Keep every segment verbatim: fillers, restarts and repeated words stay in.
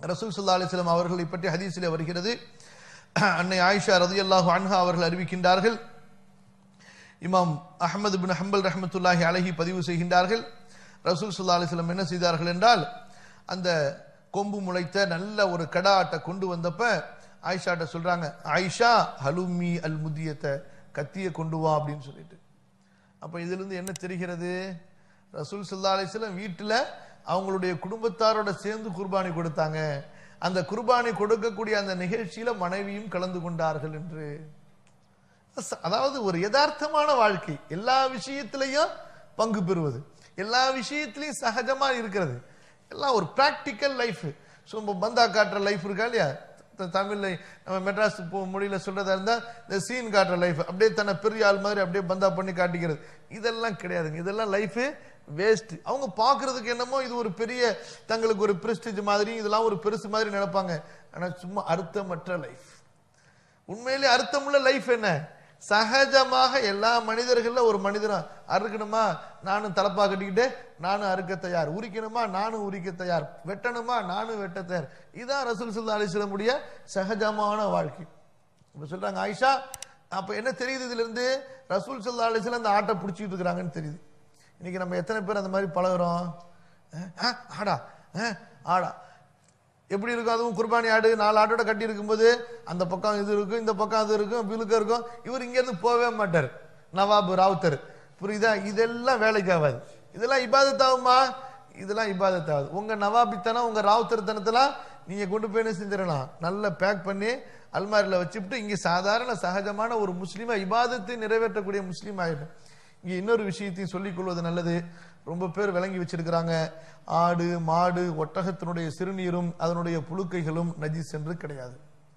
ரசூல் ஸல்லல்லாஹு அலைஹி வஸல்லம் அவர்களை பற்றி ஹதீஸிலே வருகிறது. அன்னை ஆயிஷா ரலியல்லாஹு அன்ஹா அவர்கள் அறிவிக்கின்றார்கள், இமாம் அஹ்மத் இப்னு ஹம்பல் ரஹ்மத்துல்லாஹி அலைஹி பதிவு செய்கின்றார்கள், ரசூல் ஸல்லல்லாஹு அலைஹி வஸல்லம் என்ன செய்தார்கள் என்றால், அந்த கொம்பு முளைத்த நல்ல ஒரு கடா ஆட்டை கொண்டு வந்தப்ப ஆயிஷாட்ட சொல்றாங்க, ஆயிஷா ஹலுமி அல் முதியத்த, கத்திய கொண்டு வா அப்படின்னு சொல்லிட்டு. அப்ப இதுல இருந்து என்ன தெரிகிறது, ரசூல் ஸல்லல்லாஹு அலைஹி வஸல்லம் வீட்டுல அவங்களுடைய குடும்பத்தாரோட சேர்ந்து குர்பானி கொடுத்தாங்க. அந்த குர்பானி கொடுக்கக்கூடிய அந்த நிகழ்ச்சியில மனைவியும் கலந்து கொண்டார்கள் என்று. அதாவது ஒரு யதார்த்தமான வாழ்க்கை, எல்லா விஷயத்திலையும் பங்கு பெறுவது, எல்லா விஷயத்திலையும் சகஜமா இருக்கிறது, எல்லாம் ஒரு பிராக்டிக்கல் லைஃப். சும்மா பந்தா காட்டுற லைஃப் இருக்கா இல்லையா, தமிழ்ல நம்ம மெட்ராஸ் மொழியில சொல்றதா இருந்தா இந்த சீன் காட்டுற லைஃப், அப்படியே தன்னை பெரிய ஆள் மாதிரி அப்படியே பந்தா பண்ணி காட்டிக்கிறது, இதெல்லாம் கிடையாதுங்க. இதெல்லாம் லைஃப் வேஸ்ட். அவங்க பாக்குறதுக்கு என்னமோ இது ஒரு பெரிய தங்களுக்கு ஒரு பிரஸ்டீஜ் மாதிரி, இதெல்லாம் ஒரு பெருசு மாதிரி நினைப்பாங்க. ஆனா சும்மா அர்த்தமற்ற லைஃப். உண்மையிலே அர்த்தமுள்ள லைஃப் என்ன, சகஜமாக எல்லா மனிதர்கள்ல ஒரு மனிதனா அறுக்கணுமா நானும் தலப்பா கட்டிக்கிட்டு நானும் அறுக்க தயார், உரிக்கணுமா நானும் உரிக்க தயார், வெட்டணுமா நானும் வெட்ட தயார். இதான் ரசூல் ஸல்லல்லாஹு அலைஹி வஸல்லம் உடைய சகஜமான வாழ்க்கை. இப்ப சொல்றாங்க ஆயிஷா, அப்ப என்ன தெரியுது இதுல இருந்து, ரசூல் ஸல்லல்லாஹு அலைஹி வஸல்லம் அந்த ஆட்டை பிடிச்சிட்டு இருக்கிறாங்கன்னு தெரியுது. இன்னைக்கு நம்ம எத்தனை பேர் அந்த மாதிரி பழகுறோம், ஆடா ஆடா எப்படி இருக்கும், அதுவும் குர்பானி ஆடு நாலு ஆட்டோட கட்டி இருக்கும்போது அந்த பக்கம் இது இருக்கும், இந்த பக்கம் அது இருக்கும், விழுக்க இருக்கும், இவர் இங்க இருந்து போகவே மாட்டார், நவாபு ராவுத்தர், புரியுதா, இதெல்லாம் வேலைக்கு ஆகாது. இதெல்லாம் இபாதத் ஆகுமா, இதெல்லாம் இபாதத் ஆகுது. உங்க நவாபித்தனம் உங்க ராவுத்தர் தனத்தெல்லாம் நீங்க கொண்டு போய் என்ன செஞ்சிடலாம், நல்லா பேக் பண்ணி அல்மாரில வச்சுட்டு இங்க சாதாரண சகஜமான ஒரு முஸ்லீமா இபாதத்தை நிறைவேற்றக்கூடிய முஸ்லீம் ஆயிடும். இங்க இன்னொரு விஷயத்தையும் சொல்லிக் கொள்வது நல்லது. ரொம்ப பேர் விளங்கி வச்சிருக்கிறாங்க, ஆடு மாடு ஒட்டகத்தினுடைய சிறுநீரும் அதனுடைய புழுக்கைகளும் நஜிஸ் என்று கிடையாது.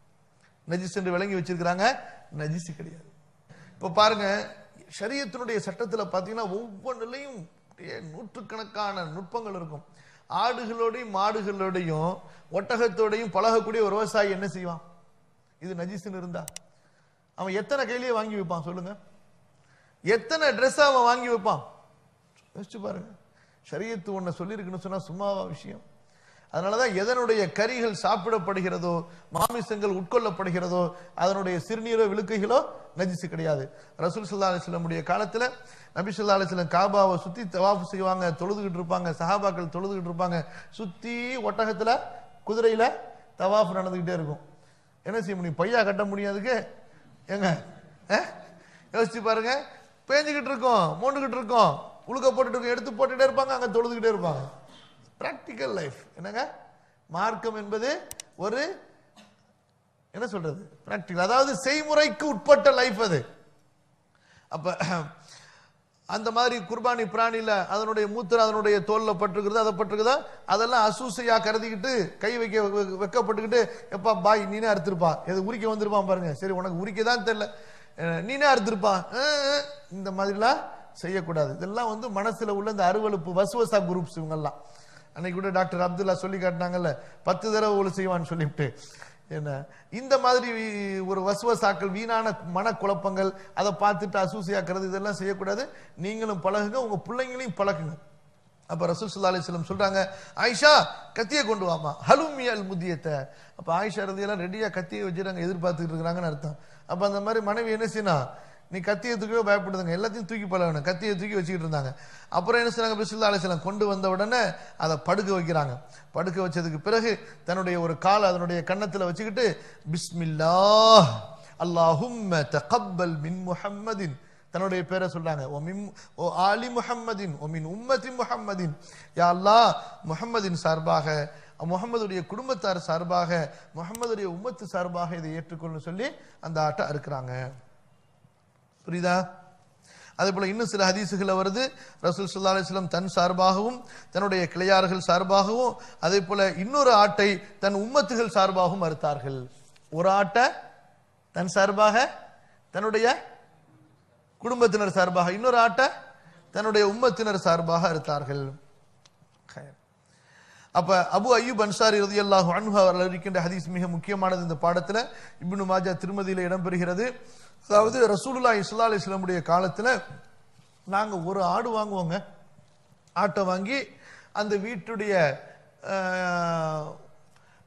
நஜிஸ் என்று விளங்கி வச்சிருக்கிறாங்க, நஜிஸ் கிடையாது. இப்ப பாருங்க, ஷரியத்தினுடைய சட்டத்துல பாத்தீங்கன்னா ஒவ்வொன்றிலையும் நூற்றுக்கணக்கான நுட்பங்கள் இருக்கும். ஆடுகளோடையும் மாடுகளோடையும் ஒட்டகத்தோடையும் பழகக்கூடிய ஒரு விவசாயி என்ன செய்வான், இது நஜிஸ்ன்னு இருந்தா அவன் எத்தனை கையிலேயே வாங்கி வைப்பான் சொல்லுங்க, எத்தனை ட்ரெஸ் அவன் வாங்கி வைப்பான் யோசிச்சு பாருங்க. ஷரியத்து ஒன்ன சொல்லியிருக்குன்னு சொன்னா சும்மாவா விஷயம். அதனாலதான் எதனுடைய கறிகள் சாப்பிடப்படுகிறதோ, மாமிசங்கள் உட்கொள்ளப்படுகிறதோ, அதனுடைய சிறுநீரோ விழுக்கைகளோ நஜிஸ் கிடையாது. ரசூல் ஸல்லல்லாஹு அலைஹி வஸல்லம் உடைய காலத்துல நபி ஸல்லல்லாஹு அலைஹி வஸல்லம் காபாவை சுத்தி தவாஃப் செய்வாங்க, தொழுதுகிட்டு இருப்பாங்க, சஹாபாக்கள் தொழுதுகிட்டு இருப்பாங்க, சுத்தி ஒட்டகத்துல குதிரையில தவாஃப் நடந்துகிட்டே இருக்கும். என்ன செய்ய முடியும், பையா கட்ட முடியாதுக்கு எங்க யோசிச்சு பாருங்க. பேஞ்சுக்கிட்டு இருக்கோம், மோண்டுகிட்டு இருக்கோம், உழுக்க போட்டுட்டு இருக்கோம், எடுத்து போட்டுட்டே இருப்பாங்க, அங்க தொழுதுகிட்டே இருப்பாங்க. பிராக்டிக்கல் லைஃப் என்னங்க, மார்க்கம் என்பது ஒரு என்ன சொல்றது பிராக்டிக்கல், அதாவது செய்முறைக்கு உட்பட்ட லைஃப் அது. அப்ப அந்த மாதிரி குர்பானி பிராணியில அதனுடைய மூத்திரம் அதனுடைய தோல்ல பட்டிருக்கிறது, அதை பட்டிருக்குதா, அதெல்லாம் அசூசையா கருதிக்கிட்டு கை வைக்க வைக்கப்பட்டுக்கிட்டு எப்பா பாய் நீனே அறுத்திருப்பா, எது உரிக்க வந்திருப்பான் பாருங்க, சரி உனக்கு உரிக்கதான் தெரியல நீனே அறுத்திருப்பான், இந்த மாதிரிலாம் செய்யக்கூடாது. இதெல்லாம் வந்து மனசுல உள்ள இந்த அருவலுப்பு வசுவசா குரூப்ஸ் இவங்கெல்லாம். அன்னைக்கு கூட டாக்டர் அப்துல்லா சொல்லி காட்டினாங்கல்ல, பத்து தடவை ஒழு செய்வான்னு சொல்லிவிட்டு, என்ன இந்த மாதிரி ஒரு வசுவசாக்கள் வீணான மனக்குழப்பங்கள், அதை பார்த்துட்டு அசூசியாக்குறது, இதெல்லாம் செய்யக்கூடாது. நீங்களும் பழகுங்க, உங்க பிள்ளைங்களையும் பழகுங்க. அப்ப ரசூல் ஸல்லல்லாஹு அலைஹி வஸல்லம் சொல்றாங்க, ஆயிஷா கத்தியை கொண்டு வாமா, ஹலுமி அல் முதியத்தை. அப்ப ஆயிஷா ரலியல்லாஹு ரெடியா கத்தியை வச்சுட்டாங்க, எதிர்பார்த்துட்டு இருக்கிறாங்கன்னு அர்த்தம். அப்ப அந்த மாதிரி மனைவி என்ன செய்யணும், நீ கத்தியை தூக்கவே பயப்படுதுங்க, எல்லாத்தையும் தூக்கி பழகணும், கத்தியை தூக்கி வச்சுக்கிட்டு இருந்தாங்க. அப்புறம் என்ன செய்றாங்க, ஸல்லல்லாஹு அலைஹி வஸல்லம் கொண்டு வந்த உடனே அதை படுக்க வைக்கிறாங்க. படுக்க வச்சதுக்கு பிறகு தன்னுடைய ஒரு கால் அதனுடைய கன்னத்துல வச்சுக்கிட்டு, பிஸ்மில்லாஹ் அல்லாஹும்ம தகப்பல் மின் முஹம்மதின், தன்னுடைய பேரை சொல்றாங்க, ஓ மின் ஓ ஆலி முஹம்மதின் ஓ மின் உம்மதி முஹம்மதின், யா அல்லாஹ் முஹம்மதின் சார்பாக, முஹம்மதுடைய குடும்பத்தார் சார்பாக, முஹம்மதுடைய உம்மத்து சார்பாக இதை ஏற்றுக்கொள்ளு சொல்லி அந்த ஆட்டை அறுக்கிறாங்க. புரியுதா? அதே போல இன்னும் சில ஹதீசுகளை வருது, ரசூல் ஸல்லல்லாஹு அலைஹி வஸல்லம் தன் சார்பாகவும் தன்னுடைய கிளையார்கள் சார்பாகவும் அதே போல இன்னொரு ஆட்டை தன் உம்மத்துகள் சார்பாகவும் அறுத்தார்கள். ஒரு ஆட்டை தன் சார்பாக தன்னுடைய குடும்பத்தினர் சார்பாக, இன்னொரு ஆட்டை தன்னுடைய உம்மத்தினர் சார்பாக அறுத்தார்கள். அப்ப அபு அய்யூப் அன்சாரி ரலியல்லாஹு அன்ஹு அவர்கள் இருக்கின்ற ஹதீஸ் மிக முக்கியமானது இந்த பாடத்துல. இப்னு மாஜா திருமதியில இடம்பெறுகிறது. அதாவது ரசூலுல்லாஹி ஸல்லல்லாஹு அலைஹி வஸல்லம் உடைய காலத்துல நாங்க ஒரு ஆடு வாங்குவோங்க, ஆட்டை வாங்கி அந்த வீட்டுடைய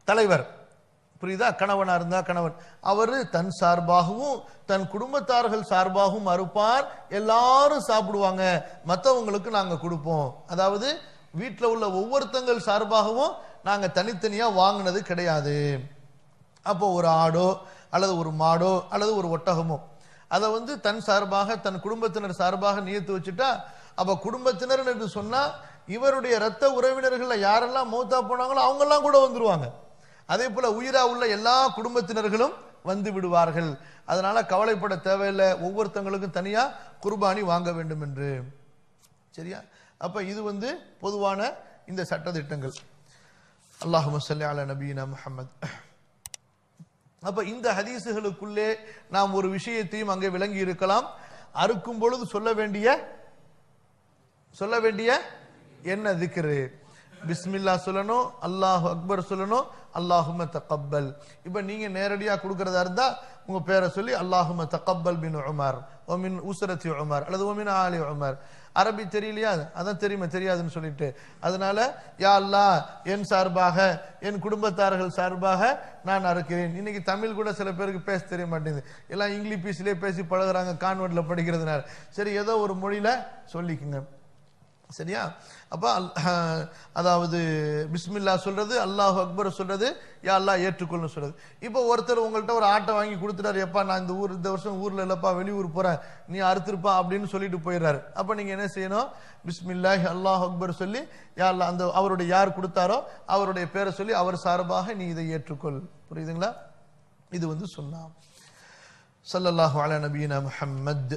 தலைவர், புரியுதா, கணவனா இருந்தா கணவன், அவரு தன் சார்பாகவும் தன் குடும்பத்தார்கள் சார்பாகவும் அறுப்பார். எல்லாரும் சாப்பிடுவாங்க, மற்றவங்களுக்கு நாங்க கொடுப்போம். அதாவது வீட்டில் உள்ள ஒவ்வொருத்தங்கள் சார்பாகவும் நாங்க தனித்தனியா வாங்கினது கிடையாது. அப்போ ஒரு ஆடோ அல்லது ஒரு மாடோ அல்லது ஒரு ஒட்டகமோ அதை வந்து தன் சார்பாக தன் குடும்பத்தினர் சார்பாக நியத்து வச்சுட்டா, அப்ப குடும்பத்தினர் என்று சொன்னா இவருடைய இரத்த உறவினர்கள் யாரெல்லாம் மௌத்தா போனாங்களோ அவங்க எல்லாம் கூட வந்துருவாங்க. அதே போல உயிரா உள்ள எல்லா குடும்பத்தினர்களும் வந்து விடுவார்கள். அதனால கவலைப்பட தேவையில்லை, ஒவ்வொருத்தங்களுக்கும் தனியா குர்பானி வாங்க வேண்டும் என்று. சரியா? அப்ப இது வந்து பொதுவான இந்த சட்ட திட்டங்கள். அல்லாஹும்ம ஸல்லி அலா நபியினா முஹம்மத். அப்ப இந்த ஹதீசுகளுக்குள்ளே நாம் ஒரு விஷயத்தையும் அங்கே விளங்கி இருக்கலாம். அறுக்கும் பொழுது சொல்ல வேண்டிய சொல்ல வேண்டிய என்ன திக்ரு? பிஸ்மில்லா சொல்லணும், அல்லாஹு அக்பர் சொல்லணும், அல்லாஹும்ம தகப்பல். இப்ப நீங்க நேரடியா கொடுக்கறதா இருந்தா உங்க பேரை சொல்லி அல்லாஹும்ம தகப்பல் பின் உமர் ஒமின் உஸ்ரத்தி உமர் அல்லது ஒமின் ஆலி உமர். அரபி தெரியலையா? அதான் தெரியுமா, தெரியாதுன்னு சொல்லிட்டு, அதனால யா அல்லாஹ் என் சார்பாக என் குடும்பத்தார்கள் சார்பாக நான் அறுக்கிறேன். இன்னைக்கு தமிழ் கூட சில பேருக்கு பேச தெரிய மாட்டேங்குது, எல்லாம் இங்கிலீஷ் பீஸ்லயே பேசி பழகுறாங்க கான்வென்ட்ல படிக்கிறதுனால. சரி, ஏதோ ஒரு மொழியில சொல்லிக்குங்க. சரியா? அப்ப அதாவது பிஸ்மில்லா சொல்றது, அல்லாஹு அக்பர் சொல்றது, யா அல்லாஹ் ஏற்றுக்கொள்ளு சொல்றது. இப்போ ஒருத்தர் உங்கள்கிட்ட ஒரு ஆட்டை வாங்கி கொடுத்துட்டாரு, எப்பா நான் இந்த ஊர் இந்த வருஷம் ஊர்ல இல்லப்பா வெளியூர் போறேன், நீ அறுத்திருப்பா அப்படின்னு சொல்லிட்டு போயிடுறாரு. அப்ப நீங்க என்ன செய்யணும்? பிஸ்மில்லாஹி அல்லாஹு அக்பர் சொல்லி யா அல்லாஹ் அந்த அவருடைய யார் கொடுத்தாரோ அவருடைய பேரை சொல்லி அவர் சார்பாக நீ இதை ஏற்றுக்கொள். புரியுதுங்களா? இது வந்து சொன்னா ஸல்லல்லாஹு அலா நபியினா முஹம்மத்.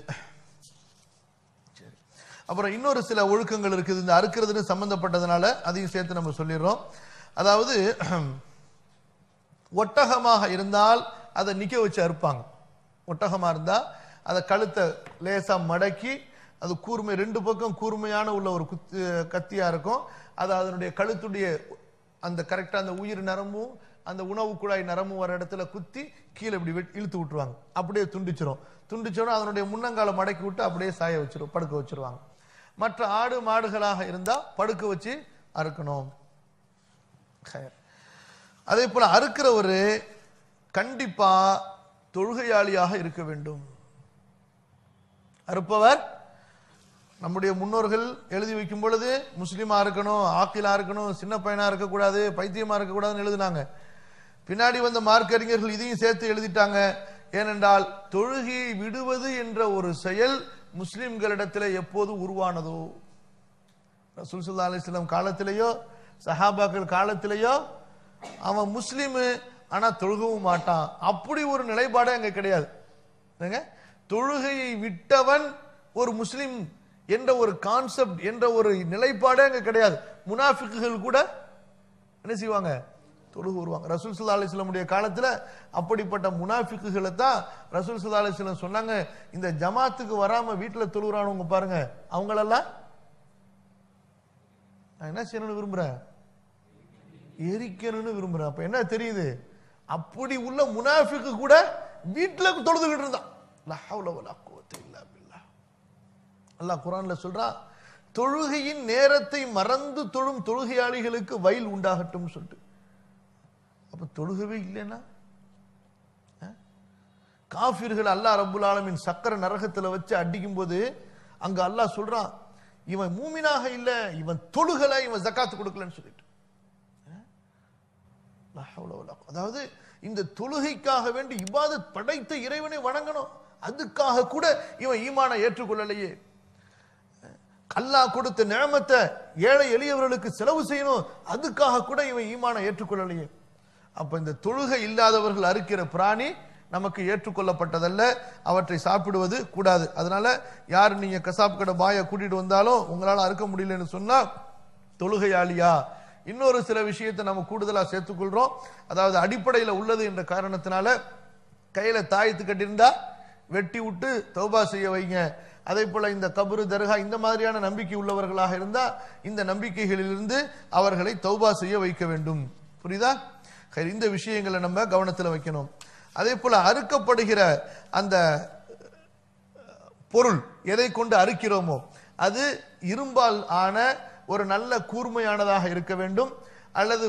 அப்புறம் இன்னொரு சில ஒழுக்கங்கள் இருக்குது இந்த அறுக்கிறதுன்னு சம்பந்தப்பட்டதுனால அதையும் சேர்த்து நம்ம சொல்லிடுறோம். அதாவது ஒட்டகமாக இருந்தால் அதை நிக்க வச்சு அறுப்பாங்க. ஒட்டகமா இருந்தா அதை கழுத்தை லேசா மடக்கி, அது கூர்மை ரெண்டு பக்கம் கூர்மையான உள்ள ஒரு குத்து கத்தியா இருக்கும். அது அதனுடைய கழுத்துடைய அந்த கரெக்டா அந்த உயிர் நரம்பும் அந்த உணவு குழாய் நரம்பும் வர இடத்துல குத்தி கீழே இப்படி இழுத்து விட்டுருவாங்க. அப்படியே துண்டிச்சிரும். துண்டிச்சோன்னா அதனுடைய முன்னங்கால மடக்கி விட்டு அப்படியே சாய வச்சிரும், படுக்க வச்சிருவாங்க. மற்ற ஆடு மாடுகளாக இருந்தா படுக்க வச்சு அறுக்கணும். அதே போல அறுக்கிறவரு கண்டிப்பா தொழுகையாளியாக இருக்க வேண்டும். அறுப்பவர் நம்முடைய முன்னோர்கள் எழுதி வைக்கும் பொழுது முஸ்லிமா இருக்கணும், ஆக்கிலா இருக்கணும், சின்ன பையனா இருக்கக்கூடாது, பைத்தியமா இருக்கக்கூடாதுன்னு எழுதினாங்க. பின்னாடி வந்த மார்க்கறிஞர்கள் இதையும் சேர்த்து எழுதிட்டாங்க. ஏனென்றால் தொழுகையை விடுவது என்ற ஒரு செயல் முஸ்லிம்களிடத்தில் எப்போது உருவானதோ, ரசூல் ஸல்லல்லாஹு அலைஹி வஸல்லம் காலத்திலேயோ சஹாபாக்கள் காலத்திலேயோ அவன் முஸ்லிமு ஆனா தொழுகவும் மாட்டான், அப்படி ஒரு நிலைப்பாடு அங்க கிடையாது. தொழுகையை விட்டவன் ஒரு முஸ்லிம் என்ற ஒரு கான்செப்ட் என்ற ஒரு நிலைப்பாடே அங்க கிடையாது. முனாஃபிக்குகள் கூட என்ன செய்வாங்க? தொழுகு வருவாங்க. ரசூல் ஸல்லல்லாஹு அலைஹி வஸல்லம் உடைய காலத்துல அப்படிப்பட்ட முனாஃபிக்குகளை தான் ரசூல் ஸல்லல்லாஹு அலைஹி வஸல்லம் சொன்னாங்க, இந்த ஜமாத்துக்கு வராம வீட்டுல தொழுகிறானவங்க பாருங்க, அவங்களெல்லாம் நான் என்ன செய்யணும்னு விரும்புறேன்? எரிக்கணும்னு விரும்புறேன். அப்ப என்ன தெரியுது? அப்படி உள்ள முனாஃபிக்கு கூட வீட்டுல தொழுதுகிட்டு இருந்தான். லா ஹவ்ல வலா குவத்த இல்லா பில்லாஹ். அல்லாஹ் குர்ஆன்ல சொல்றான், தொழுகையின் நேரத்தை மறந்து தொழும் தொழுகையாளிகளுக்கு வயல் உண்டாகட்டும் சொல்லிட்டு. அப்ப தொழுகவே இல்லைன்னா காஃபிர்கள் அல்லாஹ் ரப்புல் ஆலமீன் சக்கர நரகத்துல வச்சு அடிக்கும் போது அங்க அல்லாஹ் சொல்றான், இவன் மூமினாக இல்ல, இவன் தொழுகல, இவன் ஜகாத் கொடுக்கலன்னு சொல்லிட்டு. அதாவது இந்த தொழுகைக்காக வேண்டி இபாதத் படைத்த இறைவனை வணங்கணும், அதுக்காக கூட இவன் ஈமானை ஏற்றுக்கொள்ளலையே. அல்லாஹ் கொடுத்த நிஅமத்தை ஏழை எளியவர்களுக்கு செலவு செய்யணும், அதுக்காக கூட இவன் ஈமானை ஏற்றுக்கொள்ளலையே. அப்ப இந்த தொழுகை இல்லாதவர்கள் அறுக்கிற பிராணி நமக்கு ஏற்றுக்கொள்ளப்பட்டதல்ல, அவற்றை சாப்பிடுவது கூடாது. அதனால யார் நீங்க கசாப் கடை பாயை கூட்டிட்டு வந்தாலும் உங்களால அறுக்க முடியலன்னு சொன்னா தொழுகையாளியா? இன்னொரு சில விஷயத்தை நம்ம கூடுதலா சேர்த்துக்கொள்றோம். அதாவது அடிப்படையில் உள்ளது என்ற காரணத்தினால கையில தாயத்து கட்டியிருந்தா வெட்டி விட்டு தௌபா செய்ய வைங்க. அதே போல இந்த கபரு தர்கா இந்த மாதிரியான நம்பிக்கை உள்ளவர்களாக இருந்தா இந்த நம்பிக்கைகளிலிருந்து அவர்களை தௌபா செய்ய வைக்க வேண்டும். புரியுதா? இந்த விஷயங்களை நம்ம கவனத்தில் வைக்கணும். அதே போல அறுக்கப்படுகிற அந்த பொருள் எதை கொண்டு அறுக்கிறோமோ அது இரும்பால் ஆன ஒரு நல்ல கூர்மையானதாக இருக்க வேண்டும், அல்லது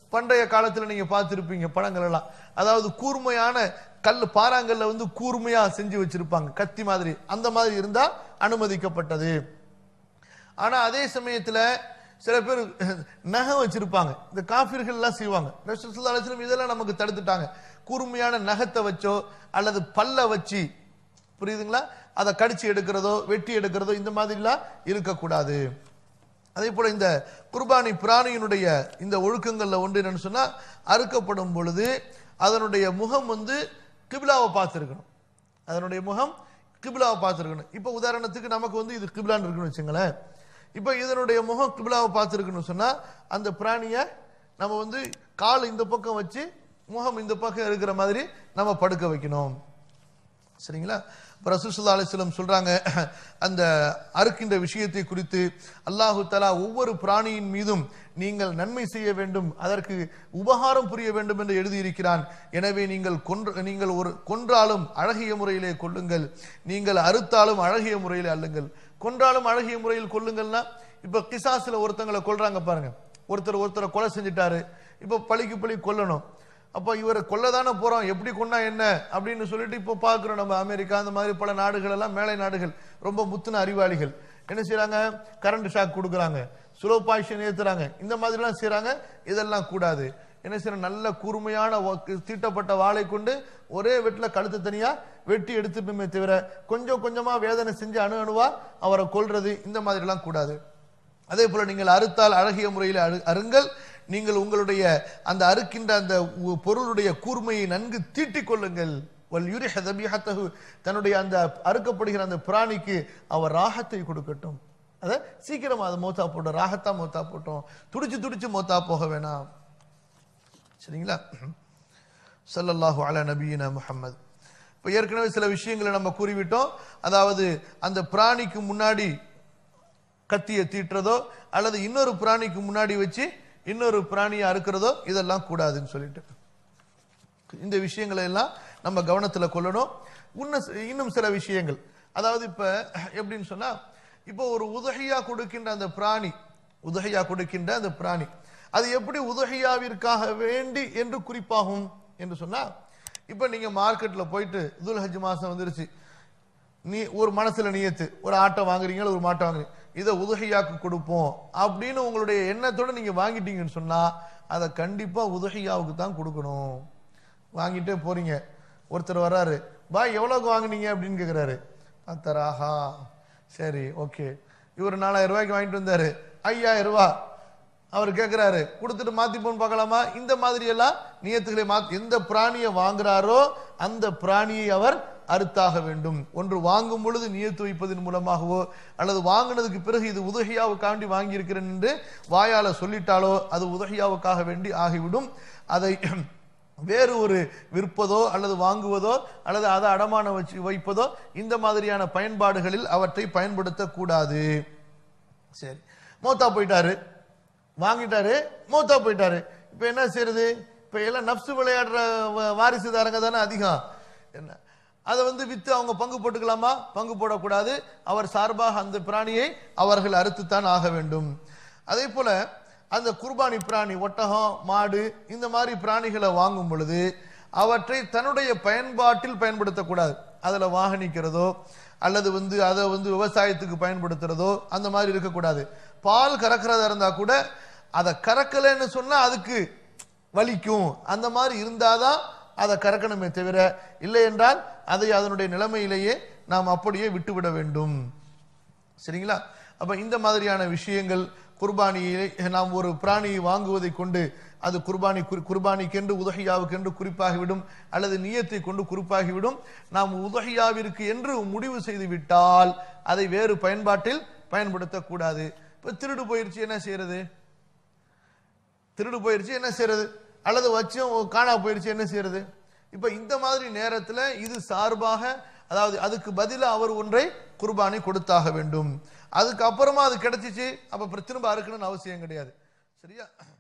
பண்டைய காலத்துல நீங்க பார்த்திருப்பீங்க படங்கள் எல்லாம், அதாவது கூர்மையான கல் பாறாங்கல்ல வந்து கூர்மையா செஞ்சு வச்சிருப்பாங்க கத்தி மாதிரி, அந்த மாதிரி இருந்தா அனுமதிக்கப்பட்டது. ஆனா அதே சமயத்துல சில பேர் நகம் வச்சிருப்பாங்க, இந்த காஃபிர்கள் எல்லாம் செய்வாங்க. ரசூல் ஸல்லல்லாஹு அலைஹி வஸல்லம் இதெல்லாம் நமக்கு தடுத்துட்டாங்க. கூர்மையான நகத்தை வச்சோ அல்லது பல்ல வச்சு, புரியுதுங்களா, அதை கடிச்சு எடுக்கிறதோ வெட்டி எடுக்கிறதோ இந்த மாதிரிலாம் இருக்கக்கூடாது. அதே போல இந்த குர்பானி பிராணியினுடைய இந்த ஒழுக்கங்கள்ல ஒன்று என்னன்னு சொன்னா, அறுக்கப்படும் பொழுது அதனுடைய முகம் வந்து கிபிலாவை பார்த்துருக்கணும். அதனுடைய முகம் கிபிலாவை பார்த்துருக்கணும். இப்போ உதாரணத்துக்கு நமக்கு வந்து இது கிபிலான்னு இருக்குன்னு வச்சுங்களேன். இப்போ இதனுடைய முகம் கிபிலாவை பார்த்துருக்குன்னு சொன்னா அந்த பிராணியை நம்ம வந்து கால் இந்த பக்கம் வச்சு முகம் இந்த பக்கம் இருக்கிற மாதிரி நம்ம படுக்க வைக்கணும். சரிங்களா? ரசூல் ஸல்லல்லாஹு அலைஹி வஸல்லம் சொல்றாங்க, அந்த அறுக்கின்ற விஷயத்தை குறித்து அல்லாஹு தஆலா ஒவ்வொரு பிராணியின் மீதும் நீங்கள் நன்மை செய்ய வேண்டும், அதற்கு உபகாரம் புரிய வேண்டும் என்று எழுதியிருக்கிறான். எனவே நீங்கள் கொன்ற நீங்கள் ஒரு கொன்றாலும் அழகிய முறையிலே கொள்ளுங்கள், நீங்கள் அறுத்தாலும் அழகிய முறையிலே அள்ளுங்கள். கொன்றாலும் அழகிய முறையில் கொள்ளுங்கள்னா, இப்ப கிசாஸ்ல ஒருத்தங்களை கொல்றாங்க பாருங்க, ஒருத்தர் ஒருத்தரை கொலை செஞ்சுட்டாரு, இப்ப பழிக்கு பழி கொல்லணும். அப்ப இவரை கொல்லதானே போறோம், எப்படி கொண்டா என்ன அப்படின்னு சொல்லிட்டு இப்போ பாக்குறோம். நம்ம அமெரிக்கா அந்த மாதிரி பல நாடுகள் எல்லாம், மேலை நாடுகள் ரொம்ப முத்துன அறிவாளிகள் என்ன செய்யறாங்க, கரண்ட் ஷாக் கொடுக்குறாங்க, ஸ்லோ பாய்ஷன் ஏத்துறாங்க, இந்த மாதிரி எல்லாம் செய்யறாங்க. இதெல்லாம் கூடாது. என்ன செய்யற, நல்ல கூர்மையான தீட்டப்பட்ட வாளை கொண்டு ஒரே வெட்டில கழுத்து தனியா வெட்டி எடுத்துட்டுமே தவிர கொஞ்சம் கொஞ்சமா வேதனை செஞ்சு அணு அணுவா அவரை கொல்றது இந்த மாதிரி எல்லாம் கூடாது. அதே போல நீங்கள் அறுத்தால் அழகிய முறையில் அருங்கள், நீங்கள் உங்களுடைய அந்த அறுக்கின்ற அந்த பொருளுடைய கூர்மையை நன்கு தீட்டிக் கொள்ளுங்கள். தன்னுடைய அந்த அறுக்கப்படுகிற அந்த பிராணிக்கு அவர் ராகத்தை கொடுக்கட்டும், அத சீக்கிரமா அதை மோத்தா போட்டோம், ராகத்தா மோத்தா போட்டோம், துடிச்சு துடிச்சு மோத்தா போக வேணாம். சரிங்களா? ஸல்லல்லாஹு அலா நபியினா முஹம்மது. இப்போ ஏற்கனவே சில விஷயங்களை நம்ம கூறிவிட்டோம். அதாவது அந்த பிராணிக்கு முன்னாடி கத்தியை தீட்டுறதோ அல்லது இன்னொரு பிராணிக்கு முன்னாடி வச்சு இன்னொரு பிராணியை அறுக்கிறதோ இதெல்லாம் கூடாதுன்னு சொல்லிட்டு இந்த விஷயங்களை எல்லாம் நம்ம கவனத்தில் கொள்ளணும். இன்னும் சில விஷயங்கள், அதாவது இப்ப எப்படின்னு சொன்னா, இப்போ ஒரு உதஹியா கொடுக்கின்ற அந்த பிராணி, உதஹியா கொடுக்கின்ற அந்த பிராணி அது எப்படி உதஹியாவிற்காக வேண்டி என்று குறிப்பாகும் என்று சொன்னா, இப்ப நீங்க மார்க்கெட்ல போயிட்டு துல்ஹஜ் மாசம் வந்துருச்சு, நீ ஒரு மனசுல நியத்து ஒரு ஆட்டை வாங்குறீங்க, ஒரு மாட்டை வாங்குறீங்க, இதை உதஹியாக்கு கொடுப்போம் அப்படின்னு உங்களுடைய எண்ணத்தோட நீங்க வாங்கிட்டீங்கன்னு சொன்னா அதை கண்டிப்பா உதஹியாவுக்கு தான் கொடுக்கணும். வாங்கிட்டே போறீங்க, ஒருத்தர் வர்றாரு, பாய் எவ்வளவுக்கு வாங்கினீங்க அப்படின்னு கேட்கிறாரு. பத்தராஹா, சரி ஓகே. இவர் நாலாயிரம் ரூபாய்க்கு வாங்கிட்டு வந்தாரு, ஐயாயிரம் ரூபாய் அவர் கேட்கிறாரு, கொடுத்துட்டு மாத்தி போன்னு பார்க்கலாமா? இந்த மாதிரி எல்லாம் நியத்துகளை மாத்தி, எந்த பிராணியை வாங்குறாரோ அந்த பிராணியை அவர் அறுத்தாக வேண்டும். ஒன்று வாங்கும் பொழுது நியத்து வைப்பதன் மூலமாகவோ அல்லது வாங்கினதுக்கு பிறகு இது உதஹியாவுக்காண்டி வாங்கி இருக்கிறேன் என்று வாயால சொல்லிட்டாலோ அது உதஹியாவுக்காக வேண்டி ஆகிவிடும். அதை வேறு ஒரு விற்பதோ அல்லது வாங்குவதோ அல்லது அதை அடமான வச்சு வைப்பதோ இந்த மாதிரியான பயன்பாடுகளில் அவற்றை பயன்படுத்த கூடாது. சரி, மௌத்தா போயிட்டாரு, வாங்கிட்டாரு, மௌத்தா போயிட்டாரு, இப்ப என்ன செய்யறது? இப்ப எல்லாம் நப்சு விளையாடுற வாரிசுதாரங்க தானே அதிகம். என்ன அதை வந்து வித்து அவங்க பங்கு போட்டுக்கலாமா? பங்கு போடக்கூடாது. அவர் சார்பாக அந்த பிராணியை அவர்கள் அறுத்துத்தான் ஆக வேண்டும். அதே போல அந்த குர்பானி பிராணி, ஒட்டகம், மாடு, இந்த மாதிரி பிராணிகளை வாங்கும் பொழுது அவற்றை தன்னுடைய பயன்பாட்டில் பயன்படுத்தக்கூடாது. அதுல வாகனிக்கிறதோ அல்லது வந்து அதை வந்து விவசாயத்துக்கு பயன்படுத்துறதோ அந்த மாதிரி இருக்கக்கூடாது. பால் கறக்கிறதா இருந்தா கூட அதை கறக்கலைன்னு சொன்னா அதுக்கு வலிக்கும், அந்த மாதிரி இருந்தாதான் அதை கறக்கணுமே தவிர இல்லை என்றால் அதை அதனுடைய நிலைமையிலேயே நாம் அப்படியே விட்டுவிட வேண்டும். சரிங்களா? அப்ப இந்த மாதிரியான விஷயங்கள், குர்பானியை நாம் ஒரு பிராணியை வாங்குவதை கொண்டு அது குர்பானி குர்பானிக்கென்று உதஹியாவுக்கென்று குறிப்பாகிவிடும் அல்லது நியத்தை கொண்டு குறிப்பாகிவிடும். நாம் உதஹியாவிற்கு என்று முடிவு செய்து விட்டால் அதை வேறு பயன்பாட்டில் பயன்படுத்தக்கூடாது. இப்ப திருடு போயிருச்சு, என்ன செய்யறது? திருடு போயிருச்சு, என்ன செய்யறது? அல்லது வச்சும் காணா போயிருச்சு, என்ன செய்யறது? இப்ப இந்த மாதிரி நேரத்தில் இது சார்பாக, அதாவது அதுக்கு பதிலாக அவர் ஒன்றை குர்பானி கொடுத்தாக வேண்டும். அதுக்கு அப்புறமா அது கிடைச்சிச்சு, அப்ப திரும்ப அறுக்கணும்னு அவசியம் கிடையாது. சரியா?